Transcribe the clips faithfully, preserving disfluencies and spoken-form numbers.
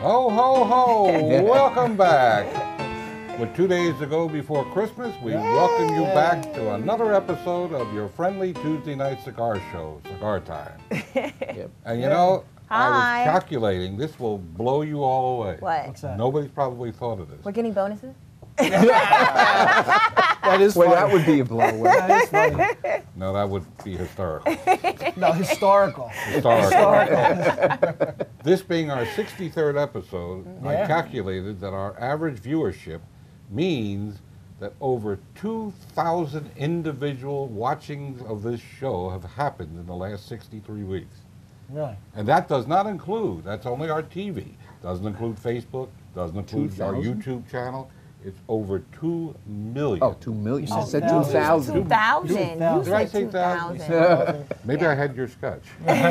Ho, ho, ho! Welcome back. With two days to go before Christmas, we welcome you back to another episode of your friendly Tuesday night cigar show, Cigar Time. Yep. And you know, Hi. I was calculating, this will blow you all away. What? What's that? Nobody's probably thought of this. We're getting bonuses? That is Well, funny. that would be a blow away. That is funny. No, that would be historical. No, historical. Historical. This being our sixty-third episode, I Yeah. calculated that our average viewership means that over two thousand individual watchings of this show have happened in the last sixty-three weeks. Really? And that does not include, that's only our T V. Doesn't include Facebook, doesn't include our two thousand? YouTube channel. It's over two million. Oh, two million. You I said said two thousand. thousand. two thousand. Two You thousand. Did I said say two thousand? thousand. Maybe Yeah. I had your scotch.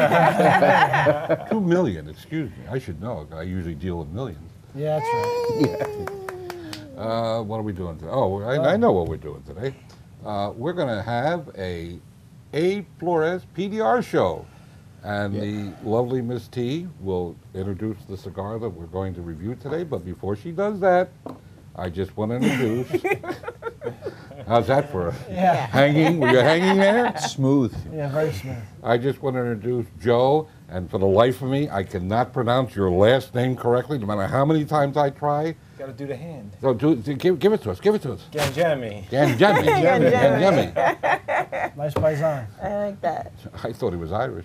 Two million, excuse me. I should know. I usually deal with millions. Yeah, that's right. Yeah. Uh, what are we doing today? Oh, I, I know what we're doing today. Uh, we're going to have a A Flores P D R show. And Yeah. the lovely Miss T will introduce the cigar that we're going to review today. But before she does that, I just want to introduce. How's that for a Yeah. hanging? Were you hanging there? Smooth. Yeah, very smooth. I just want to introduce Joe, and for the life of me, I cannot pronounce your last name correctly, no matter how many times I try. Got to do the hand. So do, do- give, give it to us, give it to us. Ganjami. Ganjami, Ganjami. Nice paisan. I like that. I thought he was Irish.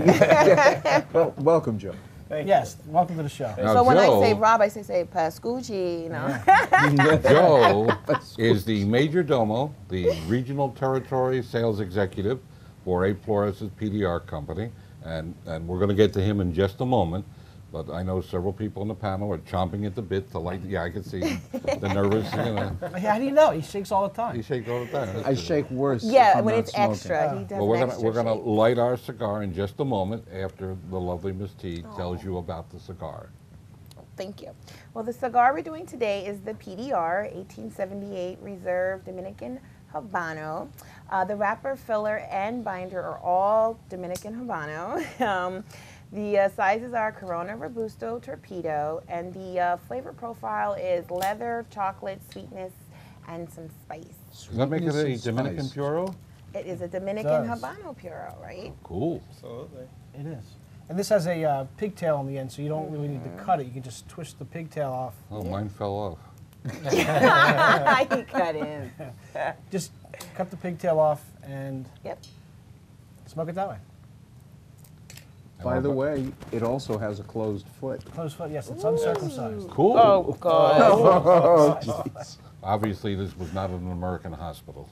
Well, welcome, Joe. Thank Yes, welcome to the show. Now, So when Joe, I say Rob, I say, say Pascucci, you know. Joe is the major domo, the regional territory sales executive for A Flores' P D R company, and, and we're going to get to him in just a moment. But I know several people on the panel are chomping at the bit to light. Yeah, I can see the nervous. You know, How do you know? He shakes all the he time. shakes all the time. I shake worse. if Yeah, I'm when not it's smoking. extra. He does Well, we're an gonna extra we're gonna shake. light our cigar in just a moment after the lovely Miss T tells you about the cigar. Thank you. Well, the cigar we're doing today is the P D R eighteen seventy-eight Reserve Dominican Habano. Uh, the wrapper, filler, and binder are all Dominican Habano. Um, the uh, sizes are Corona, Robusto, Torpedo, and the uh, flavor profile is leather, chocolate, sweetness, and some spice. Does that make it a Sweetness and Dominican spice. Puro? It is a Dominican does. Habano Puro, right? Cool. Absolutely. It is. And this has a uh, pigtail on the end, so you don't really need to cut it. You can just twist the pigtail off. Oh, mine fell off. He cut in. Just cut the pigtail off and Yep. smoke it that way. By the way, it also has a closed foot. Closed foot, yes, it's uncircumcised. Cool. Oh, God. Oh, jeez. Obviously, this was not an American hospital.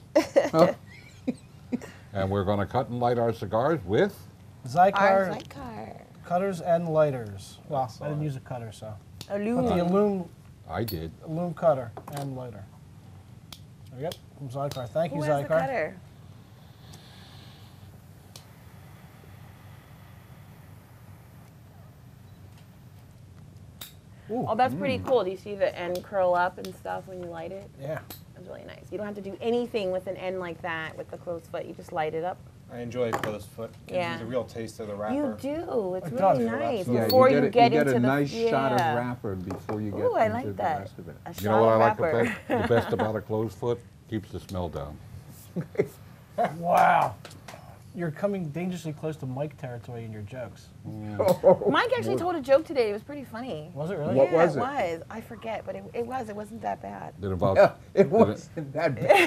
And we're going to cut and light our cigars with. Our Zycar Cigar. cutters and lighters. Well, I didn't use a cutter, so. Put the Aluminum. Illume, I did. Illume cutter and lighter. There we go, from Zycar. Thank you, Who has Zycar. the cutter? Ooh, Oh, that's pretty cool. Do you see the end curl up and stuff when you light it? yeah. That's really nice. You don't have to do anything with an end like that with the closed foot. You just light it up. I enjoy closed foot. Gives Yeah. you the real taste of the You wrapper. do. It's It really does. nice. Yeah, Before you you get, get, a, you get into a the nice shot of yeah. wrapper before you get Ooh, I into like the that. rest of it. A You know shot what I of like the wrapper. best, the best about a closed foot? Keeps the smell down. Wow. You're coming dangerously close to Mike territory in your jokes. Mike actually told a joke today. It was pretty funny. Was it really? What yeah, was it it? was. I forget, but it, it was. It wasn't that bad. Did it involve, Yeah, it did wasn't that bad.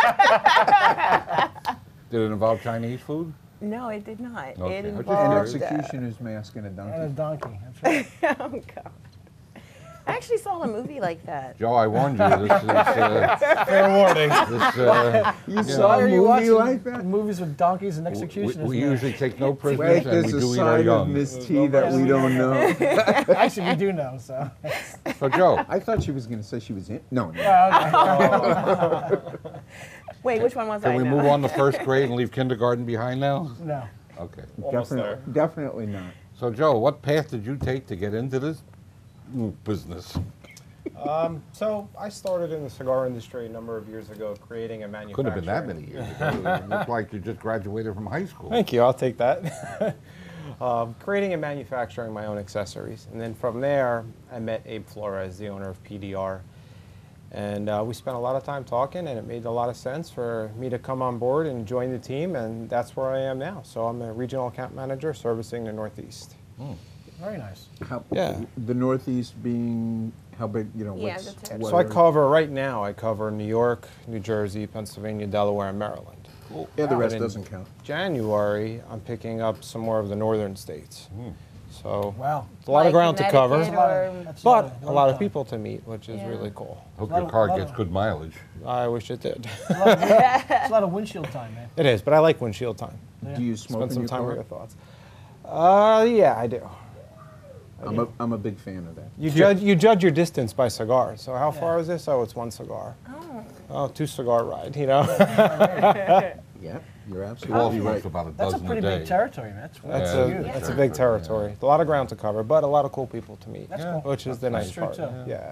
Did it involve Chinese food? No, it did not. Okay. It I was just An involved. curious. uh, executioner's mask and a And a donkey. donkey. That's right. oh God. I actually saw a movie like that. Joe, I warned you. This is, uh, Fair warning. this, uh, You Yeah. saw Why a are you movie watching like that? movies with donkeys and we, executioners? we man? usually take no prisoners Wait, and we there's a do eat our side of young. Miss There's T no that we don't know. Actually, we do know, so. So Joe, I thought she was going to say she was in. No, no. Oh, okay. Wait, which one was can I? we now? move on to first grade and leave kindergarten behind now? No. Okay. Almost Definitely, there. definitely not. So Joe, what path did you take to get into this mm, business? Um, so I started in the cigar industry a number of years ago, creating a manufacturer. Couldn't have been that many years ago. It looked like you just graduated from high school. Thank you. I'll take that. um, creating and manufacturing my own accessories. And then from there, I met Abe Flores, the owner of P D R. And uh, we spent a lot of time talking, and it made a lot of sense for me to come on board and join the team, and that's where I am now. So I'm a regional account manager servicing the Northeast. Hmm. Very nice. How, Yeah. The Northeast being how big? You know, Yeah, what's the territory. what So I area? cover, right now, I cover New York, New Jersey, Pennsylvania, Delaware, and Maryland. Yeah, the rest in doesn't count. January, I'm picking up some more of the northern states. So Wow. it's a lot of Like ground to cover, Connecticut or- That's but a lot of time. people to meet, which is Yeah. really cool. Hope Lot your of- car lot gets of- good mileage. I wish it did. It's a lot of- it's a lot of windshield time, man. It is, but I like windshield time. Do you smoke Spend in some your time with car? your thoughts. Uh, yeah, I do. I'm a, I'm a big fan of that. You judge you judge your distance by cigar. So how Yeah. far is this? Oh, it's one cigar. Oh. Oh, two cigar ride. You know. Yeah, you're Paul absolutely smokes right. about a That's a dozen pretty day. big territory, man. That's, That's Yeah, a huge. that's a big territory. A lot of ground to cover, but a lot of cool people to meet. That's Yeah. cool. Which is the That's nice true, part. too. Yeah.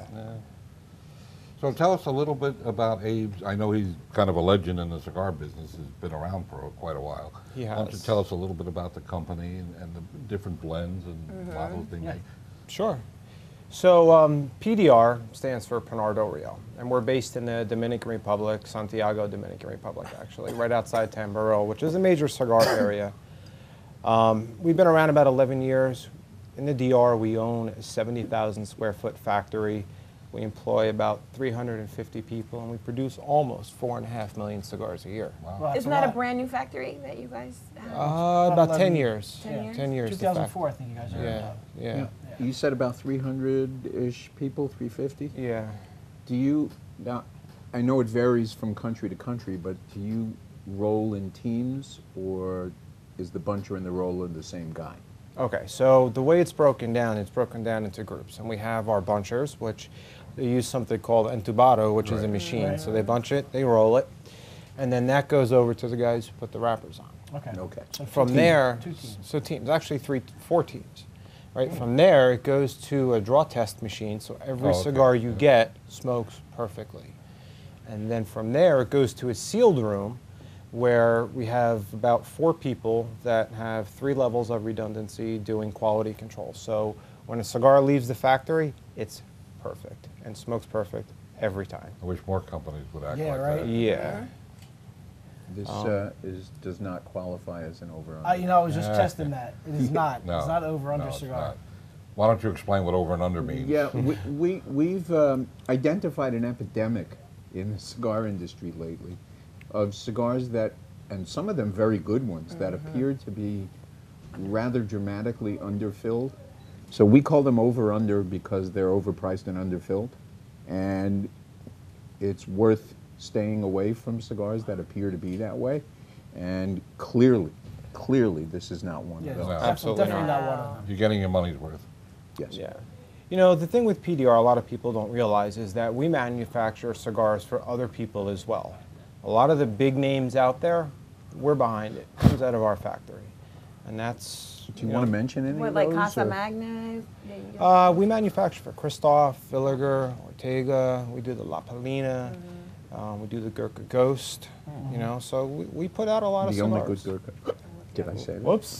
So tell us a little bit about Abe's. I know he's kind of a legend in the cigar business. He's been around for quite a while. He Why don't you has. tell us a little bit about the company and, and the different blends and Mm-hmm. models they Yeah. make? Sure. So um, P D R stands for Panardo Rio, and we're based in the Dominican Republic, Santiago, Dominican Republic, actually, right outside Tamboril, which is a major cigar area. Um, we've been around about eleven years. In the D R, we own a seventy thousand square foot factory. We employ about three hundred fifty people, and we produce almost four and a half million cigars a year. Wow. Well, that's Isn't that a lot. brand new factory that you guys have? Uh, About about ten eleven years. Ten years? Ten years. the two thousand fact- four, I think you guys are. Yeah, yeah, Yeah. You said about three hundred-ish people, three fifty? yeah. Do you, now, I know it varies from country to country, but do you roll in teams, or is the buncher and the roller the same guy? Okay, so the way it's broken down, it's broken down into groups. And we have our bunchers, which they use something called entubado, which is a Right. machine. Right. So they bunch it, they roll it, and then that goes over to the guys who put the wrappers on. Okay. Okay. So From two there, teams. Two teams. so teams, actually three, four teams. Right, from there it goes to a draw test machine, so every Oh, okay. cigar you get smokes perfectly. And then from there it goes to a sealed room where we have about four people that have three levels of redundancy doing quality control. So when a cigar leaves the factory, it's perfect and smokes perfect every time. I wish more companies would act Yeah, like right. that. Yeah. This Um, uh, is, does not qualify as an over I, you know, I was just Yeah. testing that. It is not. No, It's not over under no, it's cigar. not. Why don't you explain what over and under means? Yeah, we, we, we've um, identified an epidemic in the cigar industry lately of cigars that, and some of them very good ones, that appear to be rather dramatically underfilled. So we call them over-under because they're overpriced and underfilled. And it's worth staying away from cigars that appear to be that way. And clearly, clearly, this is not one Yeah, of those. No. Absolutely definitely not. not one of them. You're getting your money's worth. Yes. Yeah. You know, the thing with P D R, a lot of people don't realize is that we manufacture cigars for other people as well. A lot of the big names out there, we're behind it. It comes out of our factory. And that's... Do you want to mention any What, of like those? Casa or- Magna? Yeah, you Uh, we manufacture for Christoph, Villiger, Ortega. We do the La Palina. Um, we do the Gurkha Ghost. You know, so we, we put out a lot of The only good cigars. Gurkha. Did I say that? Whoops.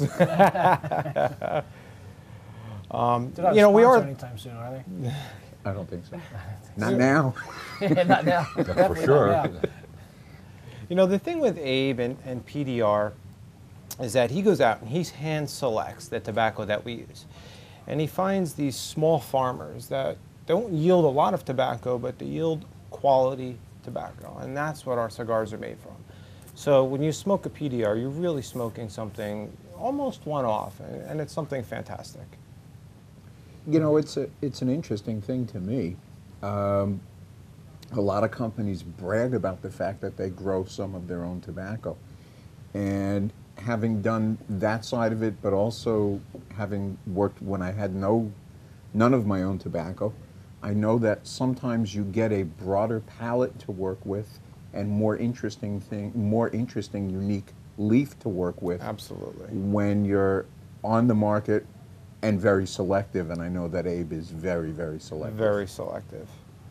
um, They're not you know, we sponsor are... anytime soon, are they? I don't think so. Not now. Not now. That's for Definitely sure. not now. You know, the thing with Abe and, and P D R is that he goes out and he hand selects the tobacco that we use. And he finds these small farmers that don't yield a lot of tobacco, but they yield quality tobacco. And that's what our cigars are made from. So when you smoke a P D R, you're really smoking something almost one-off, and, and it's something fantastic. You know, it's a it's an interesting thing to me. Um, a lot of companies brag about the fact that they grow some of their own tobacco, and having done that side of it, but also having worked when I had no none of my own tobacco, I know that sometimes you get a broader palette to work with and more interesting thing, more interesting, unique leaf to work with. Absolutely. When you're on the market and very selective, and I know that Abe is very, very selective. Very selective.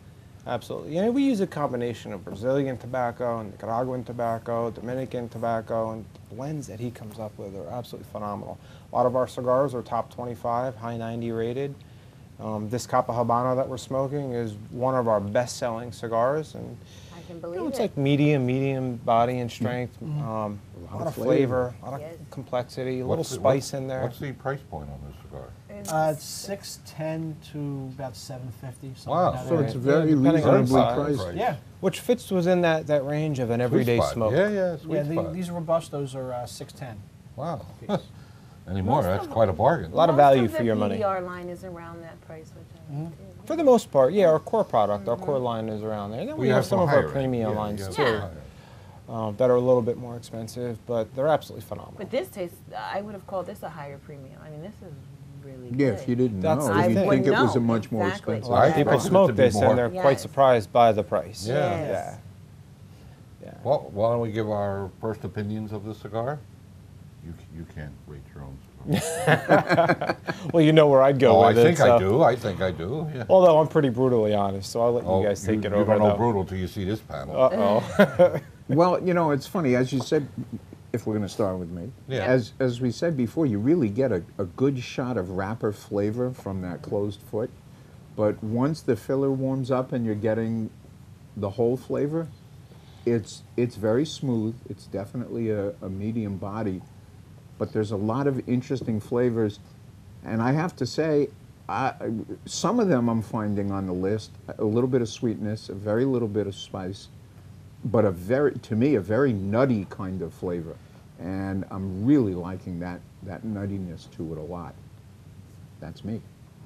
Absolutely. And we use a combination of Brazilian tobacco and Nicaraguan tobacco, Dominican tobacco, and the blends that he comes up with are absolutely phenomenal. A lot of our cigars are top twenty-five, high ninety rated. Um, this Capa Habano that we're smoking is one of our best-selling cigars, and I can you believe know, it's it. like medium, medium body and strength, um, a lot, lot of of flavor, flavor. a lot Yes. of complexity, a What's little the- spice what's- in there. What's the price point on this cigar? Uh, it's six ten to about seven fifty. Wow. Like So that. it's Yeah, very depending on reasonably size. priced. Price. Yeah. Which fits within that, that range of an everyday Sweet spot. smoke. Yeah, yeah, sweet Yeah, the, spot. these Robustos are uh, six ten. Wow. Piece. Anymore, Most that's of quite a bargain. A lot of Most value of for the your money. P D R line is around that price, which I like too. For the most part, yeah, our core product, our core line is around there. And then we, have some of our higher end. premium Yeah, lines yeah, too, higher end. um, that are a little bit more expensive, but they're absolutely phenomenal. But this tastes, I would have called this a higher premium. I mean, this is really Yeah, good. if you didn't That's know, the you'd thing. think it was a No, much more exactly. expensive. A lot of I people expected it smoke to be this more. and they're quite Yes. surprised by the price. Yeah. Yes. Yeah. Yeah. Well, why don't we give our first opinions of this cigar? You, c- you can't rate your own cigar. Well, you know where I'd go Oh, I with it. think I so- do. I think I do. Yeah. Although I'm pretty brutally honest, so I'll let Oh, you guys take it you over. don't know though. brutal till you see this panel. Uh-oh. Well, you know, it's funny, as you said, if we're going to start with me, Yeah. as, as we said before, you really get a, a good shot of wrapper flavor from that closed foot. But once the filler warms up and you're getting the whole flavor, it's, it's very smooth. It's definitely a, a medium body. But there's a lot of interesting flavors. And I have to say, I, some of them I'm finding on the list, a little bit of sweetness, a very little bit of spice, but a very, to me, a very nutty kind of flavor. And I'm really liking that, that nuttiness to it a lot. That's me.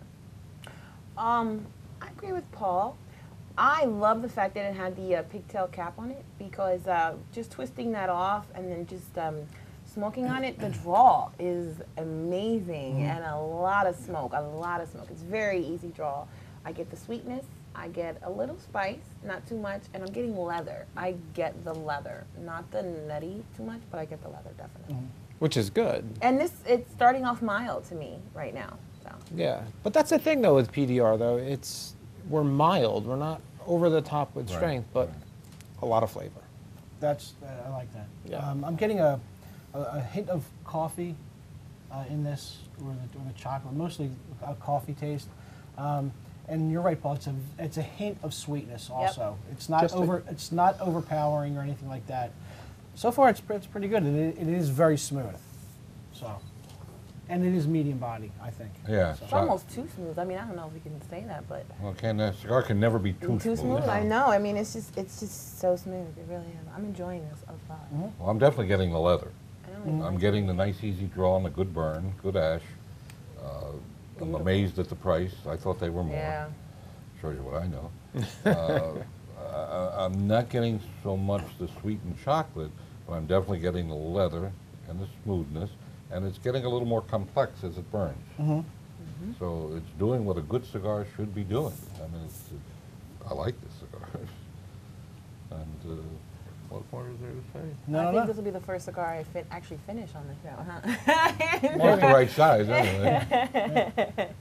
Um, I agree with Paul. I love the fact that it had the uh, pigtail cap on it because uh, just twisting that off and then just um, smoking on it, the draw is amazing and a lot of smoke, a lot of smoke. It's very easy draw. I get the sweetness, I get a little spice, not too much, and I'm getting leather. I get the leather, not the nutty too much, but I get the leather definitely. Which is good. And this, it's starting off mild to me right now. So. Yeah. But that's the thing, though, with P D R, though. It's, we're mild. We're not over the top with Right, strength, but right. a lot of flavor. That's uh, I like that. Yeah. Um, I'm getting a, a, a hint of coffee uh, in this, or the, or the chocolate, mostly a coffee taste. Um, and you're right, Paul. It's a it's a hint of sweetness also. It's not Just a- over. It's not overpowering or anything like that. So far, it's it's pretty good. It, it is very smooth. So, and it is medium body, I think. Yeah. So- It's almost too smooth. I mean, I don't know if we can say that, but Well, can that cigar can never be too, too smooth. I No. know. I mean, it's just it's just so smooth. It really is. I'm enjoying this a lot. Well, I'm definitely getting the leather. I don't I'm getting the nice, easy draw and the good burn, good ash. Uh, I'm Beautiful. amazed at the price. I thought they were more. Yeah. Shows you what I know. uh, I, I'm not getting so much the sweetened chocolate, but I'm definitely getting the leather and the smoothness, and it's getting a little more complex as it burns. So it's doing what a good cigar should be doing. I mean, it's, I like this cigar. and uh, what more is there to say? No, I no, think no. this will be the first cigar I fit, actually finish on the show, huh? Well, it's the right size, anyway.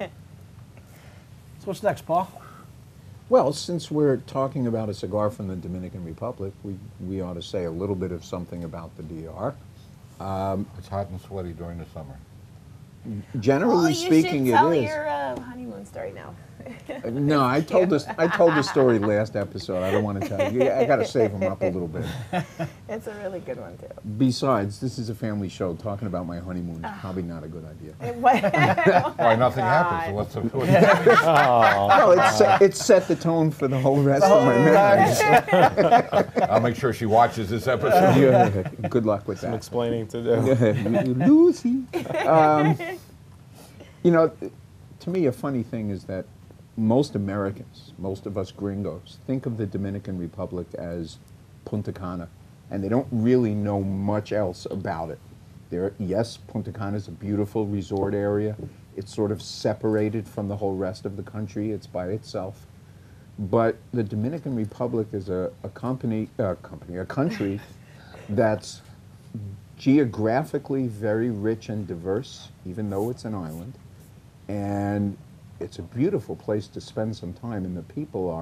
So what's next, Paul? Well, since we're talking about a cigar from the Dominican Republic, we, we ought to say a little bit of something about the D R. It's hot and sweaty during the summer. Generally Oh, you speaking, should tell it is. your uh, honeymoon story now. No, I told this. I told the story last episode. I don't want to tell you. I got to save them up a little bit. It's a really good one too. Besides, this is a family show. Talking about my honeymoon is probably not a good idea. It wa- Why, nothing happens, so what's the... What's Well, it set, it set the tone for the whole rest of my memories. I'll make sure she watches this episode. Yeah, good luck with Some that. explaining to do. Lucy. Um, you know, to me, a funny thing is that most Americans, most of us gringos, think of the Dominican Republic as Punta Cana, and they don't really know much else about it. There, yes, Punta Cana is a beautiful resort area. It's sort of separated from the whole rest of the country. It's by itself. But the Dominican Republic is a, a company, uh, company, a country that's geographically very rich and diverse, even though it's an island. And it's a beautiful place to spend some time, and the people are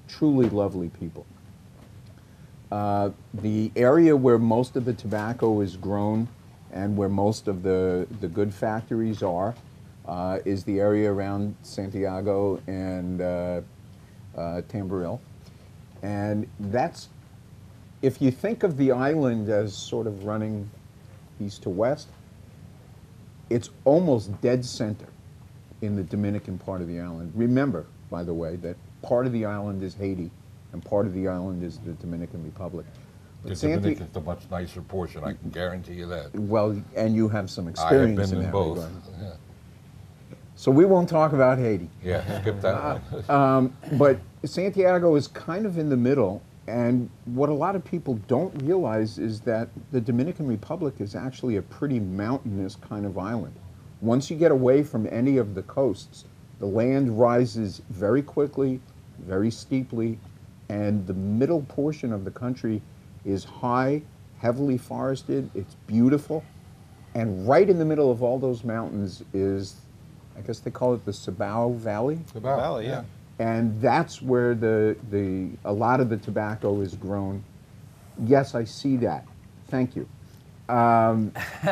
truly lovely people. Uh, the area where most of the tobacco is grown and where most of the, the good factories are uh, is the area around Santiago and uh, uh, Tamboril. And that's, if you think of the island as sort of running east to west, it's almost dead center in the Dominican part of the island. Remember, by the way, that part of the island is Haiti and part of the island is the Dominican Republic. The But Santi- Dominican is the much nicer portion, I can guarantee you that. well, and you have some I have experience been in in that both. regard. Yeah, So we won't talk about Haiti. yeah, skip that one. Um, but Santiago is kind of in the middle, and what a lot of people don't realize is that the Dominican Republic is actually a pretty mountainous kind of island. Once you get away from any of the coasts, the land rises very quickly, very steeply, and the middle portion of the country is high, heavily forested, it's beautiful, and right in the middle of all those mountains is, I guess they call it the Cibao Valley. About, Valley, yeah. And that's where the, the, a lot of the tobacco is grown. Yes, I see that. Thank you. Um,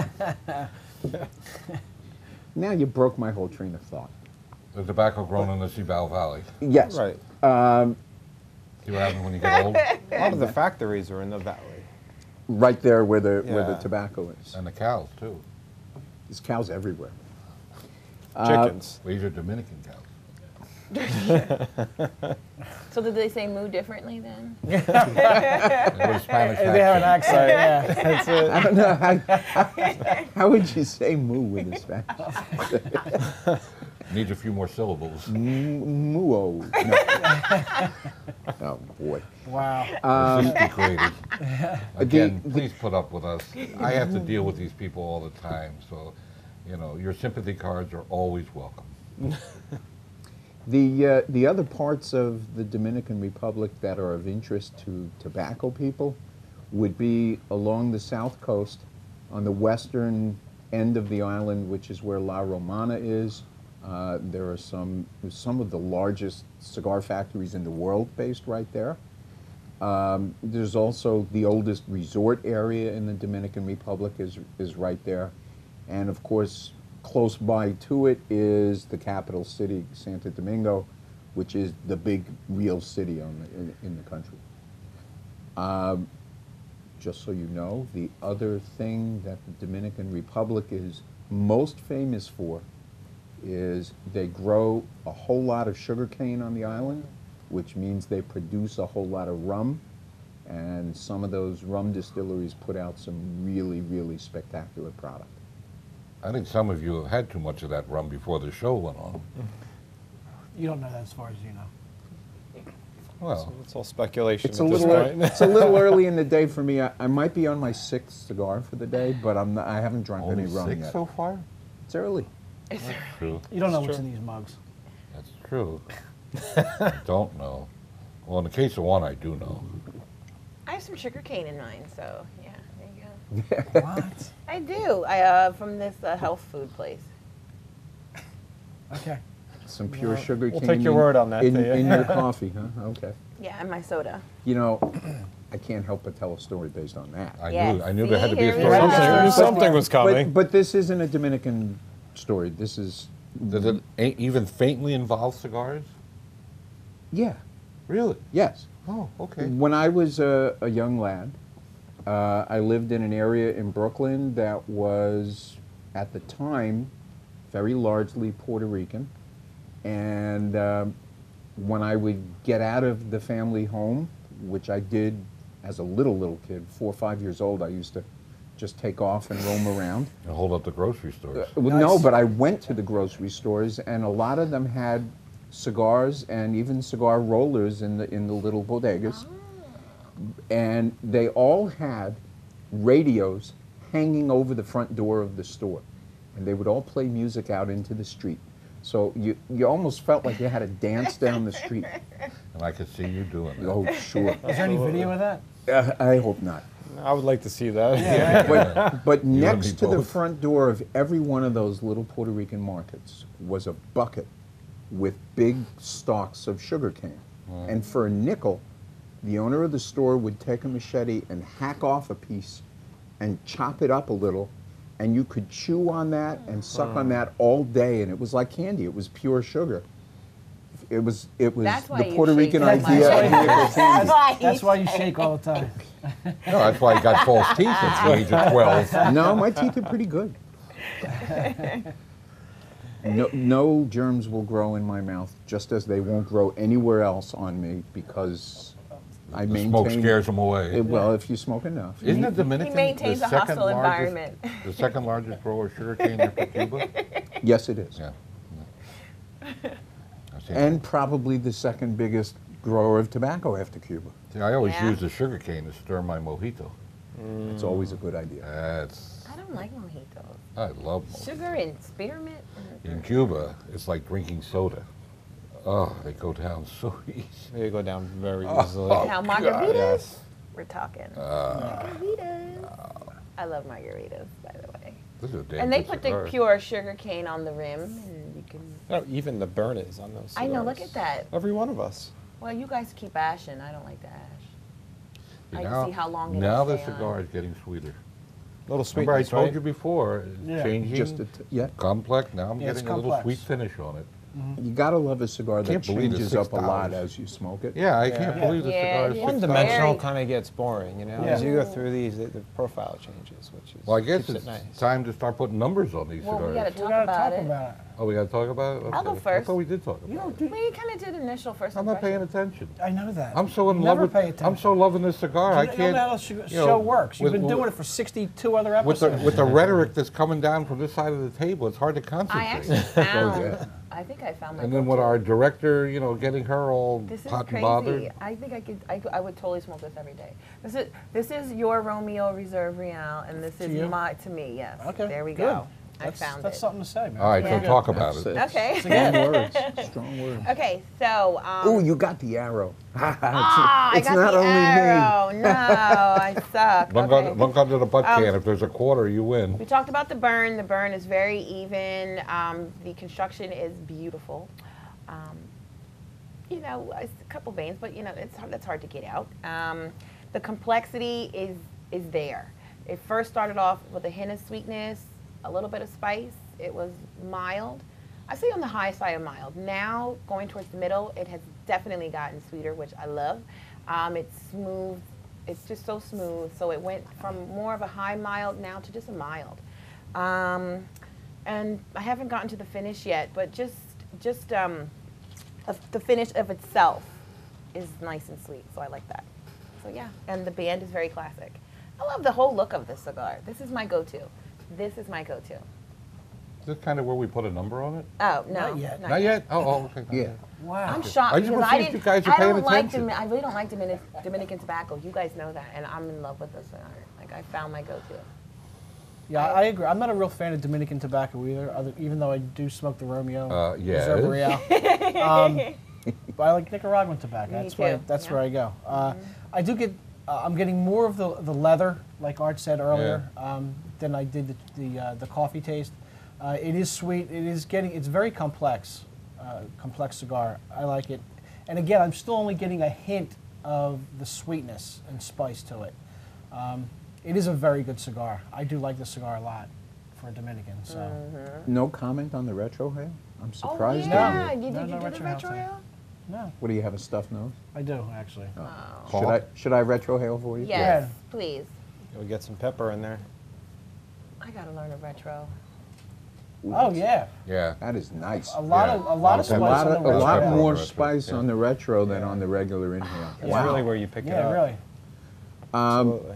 now you broke my whole train of thought. The tobacco grown in the Cibao Valley. Yes. Right. Um, See what happens when you get old? A lot of the factories are in the valley. right there where the, where the Yeah. tobacco is. And the cows, too. There's cows everywhere. Chickens. These are Dominican cows. So did they say moo differently then? They have a Spanish They have an accent. accent, yeah. That's it. I don't know, how, how, how would you say moo with a Spanish? Needs a few more syllables. Muo. No. Oh, boy. Wow. Um, It's just degraded. Again, please put up with us. I have to deal with these people all the time, so, you know, your sympathy cards are always welcome. The, uh, the other parts of the Dominican Republic that are of interest to tobacco people would be along the south coast, on the western end of the island, which is where La Romana is. Uh, there are some, some of the largest cigar factories in the world based right there. Um, there's also the oldest resort area in the Dominican Republic is, is right there. And of course, close by to it is the capital city, Santo Domingo, which is the big real city on the, in, in the country. Um, just so you know, the other thing that the Dominican Republic is most famous for is they grow a whole lot of sugarcane on the island, which means they produce a whole lot of rum, and some of those rum distilleries put out some really, really spectacular product. I think some of you have had too much of that rum before the show went on. You don't know that as far as you know. Well, It's all speculation It's at a this little, point. it's a little early in the day for me. I, I might be on my sixth cigar for the day, but I'm not, I haven't drunk only any rum six yet. so far? It's early. That's true. You don't know That's what's true. in these mugs. That's true. I don't know. Well, in the case of one, I do know. I have some sugar cane in mine, so yeah, there you go. What? I do. I uh, from this uh, health food place. Okay. Some pure sugar we'll cane take your in- word on that, In, Thea. in your coffee, huh? Okay. Yeah, and my soda. You know, I can't help but tell a story based on that. I Yes, knew I knew there had to see, be a here we story. go. Something, Yeah. something was coming. But, but this isn't a Dominican story. This is, Does it a- even faintly involve cigars? yeah, Really? yes. Oh, okay. When I was a, a young lad, uh, I lived in an area in Brooklyn that was, at the time, very largely Puerto Rican. And um, when I would get out of the family home, which I did as a little, little kid, four or five years old, I used to just take off and roam around. And hold up the grocery stores. Uh, well, No, Nice. but I went to the grocery stores, and a lot of them had cigars and even cigar rollers in the in the little bodegas, and they all had radios hanging over the front door of the store, and they would all play music out into the street. So you you almost felt like you had to dance down the street. And I could see you doing that. Oh, sure. Is there any video of that? Uh, I hope not. I would like to see that. Yeah. But, but You and me next to the both. front door of every one of those little Puerto Rican markets was a bucket with big stalks of sugar cane. And for a nickel, the owner of the store would take a machete and hack off a piece and chop it up a little, and you could chew on that and suck on that all day, and it was like candy. It was pure sugar. It was it was That's why the you Puerto shake Rican so much. idea of nickel That's candy. why, That's why you shake all the time. No, that's why he got false teeth at the age of twelve. No, my teeth are pretty good. No, no germs will grow in my mouth, just as they won't grow anywhere else on me because I The maintain. smoke scares him away. It- well, if you smoke enough. Isn't it Dominican He maintains the a second hostile largest, environment. the second largest grower of sugarcane after Cuba? Yes, it is. Yeah. I see. And probably the second biggest grower of tobacco after Cuba. See, I always Yeah. use the sugarcane to stir my mojito. It's always a good idea. That's I don't like mojitos. I love mojito. Sugar and spearmint. In Cuba, it's like drinking soda. Oh, they go down so easy. They go down very Oh. easily. Now margaritas. Yes. We're talking. Uh, margaritas. I love margaritas, by the way. This is a damn And they good put cigar. the pure sugar cane on the rim, and you can. No, even the burn is on those I know. Look cigars. at that. Every one of us. Well, you guys keep ashing. I don't like the ash. See, I can now, see how long it'll Now the stay on. cigar is getting sweeter. Little sweet. Remember I told you before, it's Yeah. changing, Just a t- yeah. complex. Now I'm Yeah, it's getting a little complex. sweet finish on it. You gotta love a cigar that Can't believe it's changes up a lot six dollars. as you smoke it. Yeah, I can't Yeah. believe the Yeah, cigar is yeah. six One dollars. dimensional Very- kind of gets boring, you know. Yeah. As you go through these, the, the profile changes, which is Well, I guess keeps it's it nice. time to start putting numbers on these Well, we cigars. gotta We talk gotta about talk it. about it. Oh, we got to talk about it? I'll go Okay. I first. thought we did talk about You it. don't do. We kind of did initial first I'm not paying impression. attention. I know that. I'm so in You love never with. pay attention. I'm so loving this cigar. I You can't. don't know how the sh- you show know, works. You've with- been doing with- it for sixty-two other With the episodes. with the rhetoric that's coming down from this side of the table, it's hard to concentrate. I actually found. yeah. I think I found my. And then with go-to. our director, you know, getting her all This is hot and crazy. bothered. I think I could. I, could- I would totally smoke this every day. This is this is your Romeo Reserve Real, and this To is you? my to me. Yes. Okay. There we good. go. I That's, found that's it. something to say, man. All right, Yeah. so talk about That's it. it. Okay. Strong words. Strong words. Okay. So. Um, Oh, you got the arrow. ah, it's I got not the only me. arrow. No, I suck. Look, Okay. on, look under the butt Um, can. If there's a quarter, you win. We talked about the burn. The burn is very even. Um, the construction is beautiful. Um, you know, it's a couple veins, but you know, it's hard, that's hard to get out. Um, the complexity is is there. It first started off with a hint of sweetness, a little bit of spice. It was mild. I say on the high side of mild. Now, going towards the middle, it has definitely gotten sweeter, which I love. Um, it's smooth. It's just so smooth. So it went from more of a high mild now to just a mild. Um, and I haven't gotten to the finish yet, but just just um, of the finish of itself is nice and sweet. So I like that. So yeah, and the band is very classic. I love the whole look of this cigar. This is my go-to. This is my go-to. Is this kind of where we put a number on it? Oh no, Not yet. Not yet? Oh, oh okay. not Yeah. yet. Wow. I'm shocked I just because wanna I see if didn't. you guys are I paying don't like attention. Domin- I really don't like Dominic- Dominican tobacco. You guys know that, and I'm in love with this cigar. Like I found my go-to. Yeah, I agree. I'm not a real fan of Dominican tobacco either, other, even though I do smoke the Romeo Uh, yeah. Reserve Real. um, but I like Nicaraguan tobacco. Me That's where too, that's yeah. where I go. Uh, I do get. Uh, I'm getting more of the the leather, like Art said earlier, um, than I did the the, uh, the coffee taste. Uh, it is sweet. It is getting. It's very complex, uh, complex cigar. I like it. And again, I'm still only getting a hint of the sweetness and spice to it. Um, it is a very good cigar. I do like this cigar a lot for a Dominican. So. Mm-hmm. No comment on the retrohale? I'm Oh surprised. yeah, at you. you, No, did you no do the retro retro house, rail? No, What do you have, a stuffed nose? I do actually. Should I should I retrohale for you? Yes, Yeah. please. You'll get some pepper in there. I gotta learn a retro. Ooh, Oh that's- yeah, Yeah. Oh, That is nice. a lot Yeah. of a lot of A A spice lot, on of, the a retro. lot retro. more Retro, spice yeah. on the retro than on the regular inhale. It's Wow. really where you pick it Yeah, up. really. Um, Absolutely.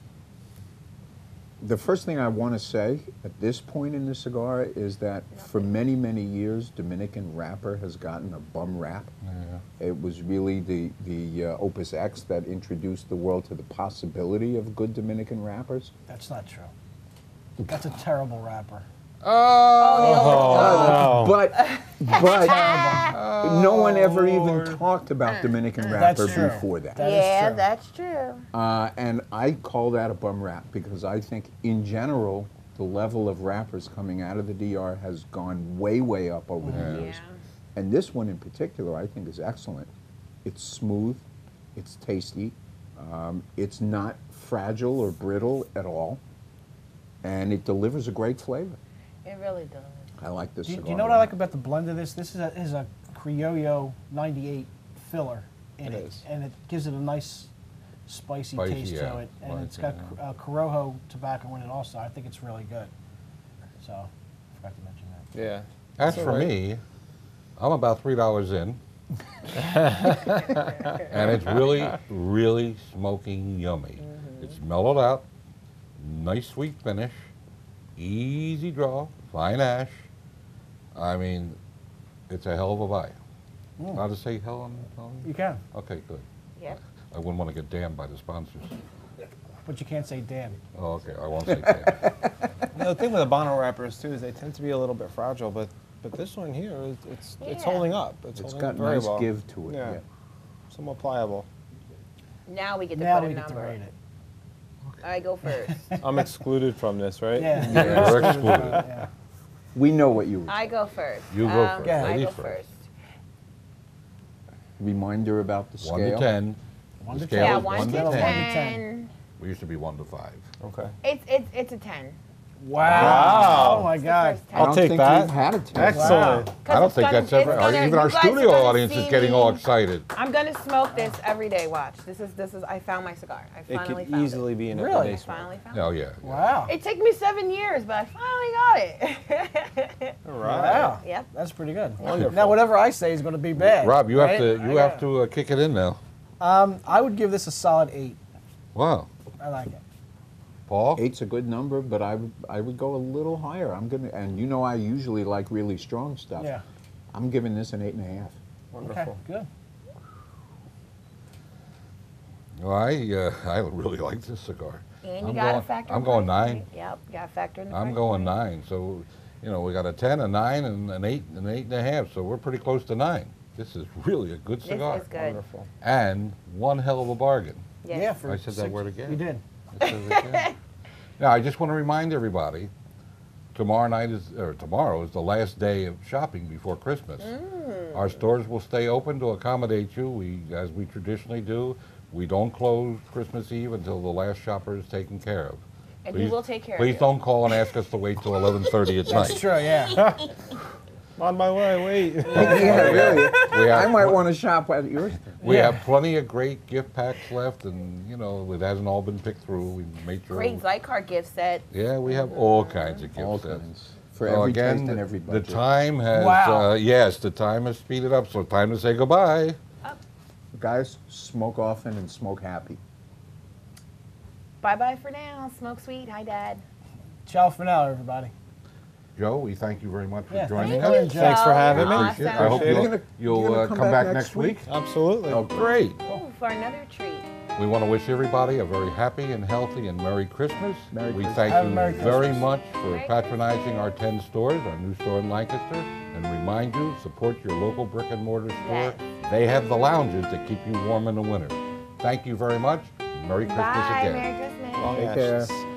the first thing I want to say at this point in the cigar is that for many, many years, Dominican wrapper has gotten a bum rap. Yeah. It was really the, the uh, Opus X that introduced the world to the possibility of good Dominican wrappers. That's not true. That's a terrible rapper. Oh, But, but no one ever even talked about Dominican That's wrapper true. before that. That is yeah, true. that's true. Uh, and I call that a bum rap because I think, in general, the level of rappers coming out of the D R has gone way, way up over the Yeah. years. Yeah. And this one in particular, I think, is excellent. it's smooth, it's tasty, um, it's not fragile or brittle at all, and it delivers a great flavor. It really does. I like this Do you, cigar. do you know what I like about the blend of this? This is a, is a Criollo ninety-eight filler in It it, is. and it gives it a nice spicy, Spicy, taste yeah. to it, and Right, it's got yeah. uh, Corojo tobacco in it also. I think it's really good. So, I forgot to mention that. Yeah. As That's for all right. me, I'm about three dollars in, and it's really, really smoking yummy. It's mellowed out, nice sweet finish, easy draw, fine ash. I mean, it's a hell of a buy. Mm. Not to say hell on, on You can, Okay, good. Yep. I wouldn't want to get damned by the sponsors. but you can't say damn. Oh, okay, I won't say damn. You know, the thing with Habano wrappers too is they tend to be a little bit fragile, but but this one here, is- it's it's Yeah. holding up. It's, It's holding got up very nice well. give to it. Yeah. Yeah. Somewhat pliable. Now we get to Now put we a get to number. rate it. I go first. I'm excluded from this, right? Yeah. Yeah, you're excluded. Yeah. We know what you would I say. go first. You go Um, first. Yeah. I Ladies go first. first. Reminder about the One scale. to ten. One The to scale Yeah, is one, one to to ten. ten. ten. We used to be one to five. Okay. It's it's it's a ten. Wow. Wow. Oh my It's the God. first I I'll don't take think that. we've had a ten. Excellent. Wow. I don't it's think gonna- that's ever. it's our- gonna- even our you guys are studio gonna audience is see getting all me- excited. I'm gonna smoke this every day. Watch. This is this is. I found my cigar. I It finally could found easily it. be an Really? everyday I smoke. finally found Oh it. yeah. yeah. Wow. It took me seven years, but I finally got it. All right. Wow. Yep. That's pretty good. Wonderful. Now, whatever I say is going to be bad. Rob, you right? have to I you have got- to uh, kick it in now. Um, I would give this a solid eight. Wow. I like it. Paul. Eight's a good number, but I would I would go a little higher. I'm gonna, and you know I usually like really strong stuff. Yeah. I'm giving this an eight and a half. Okay. Wonderful. Good. Well, I uh, I really like this cigar. And you I'm got to going- factor. I'm in going price nine. point. Yep. You got to factor in the I'm price going point. nine. So, you know, we got a ten, a nine, and an eight, and an eight and a half. So we're pretty close to nine. This is really a good This cigar. is good. Wonderful. And one hell of a bargain. Yes. Yeah. For I said that six- word again. You did. It says it again. Now, I just want to remind everybody, tomorrow night is, or tomorrow is the last day of shopping before Christmas. Mm. Our stores will stay open to accommodate you, we, as we traditionally do. We don't close Christmas Eve until the last shopper is taken care of. And we will take care of Please you. don't call and ask us to wait till eleven thirty at That's night. true. Yeah. On my way. Wait. Yeah, really. We have, I might want to shop at yours. we Yeah. have plenty of great gift packs left, and you know it hasn't all been picked through. We made sure. Great Zycar gift set. Yeah, we have all kinds of gift All sets. kinds. For So every again, taste and every the budget. time has, Wow. uh, yes, the time has speeded up, so time to say goodbye. Guys, smoke often and smoke happy. Bye bye for now. Smoke sweet. Hi, Dad. Ciao for now, everybody. Joe, we thank you very much for Yeah, joining thank us. you. Thanks for having me. Awesome. I hope Appreciate you'll, You're gonna- you'll you're gonna uh, come come back back next next week. Absolutely. Oh, great. Ooh, for another treat. We want to wish everybody a very happy and healthy and Merry Christmas. Merry we Christmas. thank Have a you Merry very Christmas. much for Merry patronizing our ten stores, our new store in Lancaster, and remind you, support your local brick and mortar store. Yes. They have the lounges that keep you warm in the winter. Thank you very much. Merry Christmas Bye. again. Merry Christmas. Long Take ashes. care.